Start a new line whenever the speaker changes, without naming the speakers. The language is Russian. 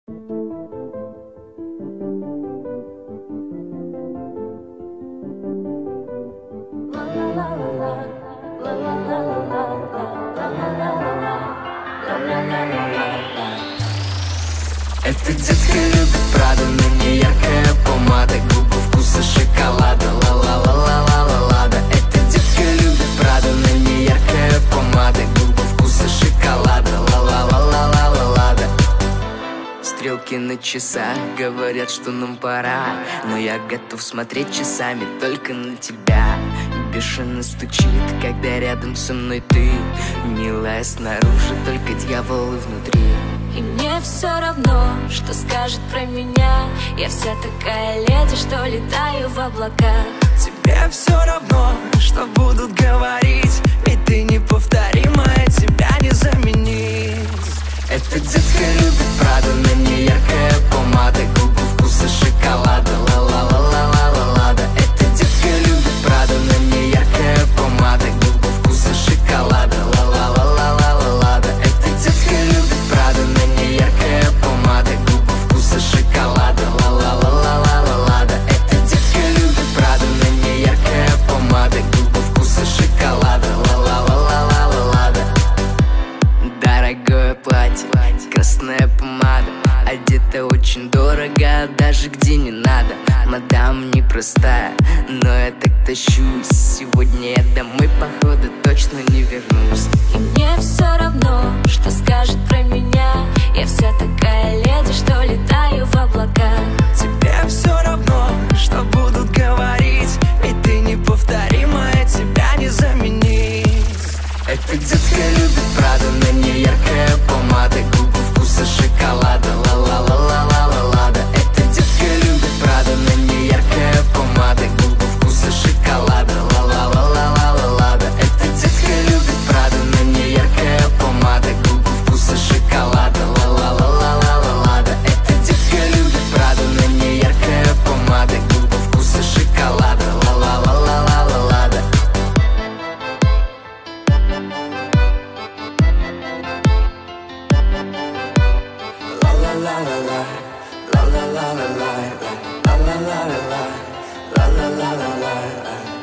Эта детка любит Прада, на ней яркая помада, губы вкуса шоколада, ла-ла-ла-ла-ла-ла-лада. Эта детка любит Прада, на ней яркая помада, губы вкуса шоколада, ла-ла-ла-ла-ла-ла-лада. Стрелки на часах говорят, что нам пора, но я готов смотреть часами только на тебя. Бешено стучит, когда рядом со мной ты, милая снаружи, только дьяволы внутри.
И мне все равно, что скажет про меня. Я вся такая леди, что летаю в облаках.
Тебе все равно, что будут говорить, ведь ты неповторимая, тебя не заменить. Эта детка любит Прада, на ней яркая помада, губы вкуса шоколада, ла-ла-ла-ла-ла-ла-лада. Эта детка любит Прада, на ней яркая помада, губы вкуса шоколада, ла-ла-ла-ла-ла-ла-лада. Эта детка любит Прада, на ней яркая помада, губы вкуса шоколада, ла-ла-ла-ла-ла-ла-лада. Эта детка любит Прада, на ней яркая помада, губы вкуса шоколада, ла-ла-ла-ла-ла-ла-лада. Дорогое платье, красная помада, одета очень дорого, даже где не надо. Мадам непростая, но я так тащусь. Сегодня я домой, походу, точно не вернусь.
И мне все равно, что скажет про меня. Я вся такая леди, что летаю в облаках.
Тебе все равно, что будут говорить, ведь ты неповторимая, тебя не заменить. Эта детка любит Прада, на ней яркая помада, губы вкуса шоколада, ла-ла-ла-ла-ла-ла-лада. Эта детка любит Прада, на ней яркая помада, губы вкуса шоколада, ла-ла-ла-ла-ла-ла-лада. Эта детка любит Прада, на ней яркая помада, губы вкуса шоколада, ла-ла-ла-ла-ла-ла-лада. Эта детка любит Прада, на ней яркая помада, губы вкуса шоколада, ла-ла-ла-ла-ла-ла-лада. La la la la la la la la la la la la la la la la.